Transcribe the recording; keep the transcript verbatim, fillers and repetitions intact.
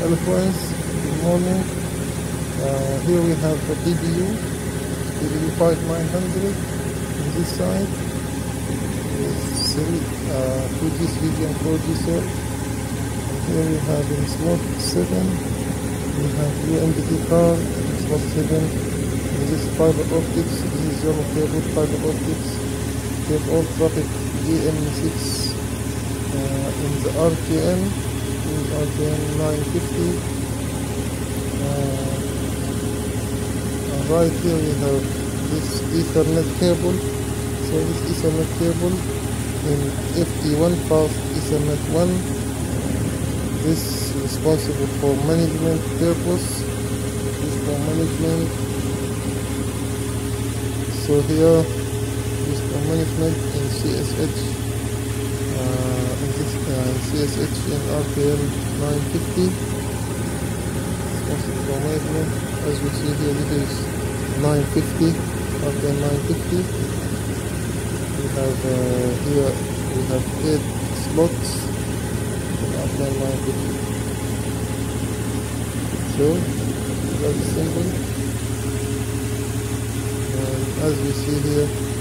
hello friends, good morning. Uh, here we have the B B U B B U five nine hundred on this side with three, uh, two G three G and four G cell. And here we have in slot seven we have U M D T card in slot seven, and this fiber optics. This is zone cable fiber optics. We have all traffic G M six uh, in the R T N, in R T N nine fifty. Uh, right here we have this Ethernet cable. So this Ethernet cable in F T one fast Ethernet one. This is responsible for management purpose. This for management. So here is for management in C S H. Uh, in this uh, C S H in R T N nine fifty. Responsible for management. As you see here, this is nine fifty, R T N nine fifty. We have uh, here we have eight slots in R T N nine fifty. So very simple. And as we see here,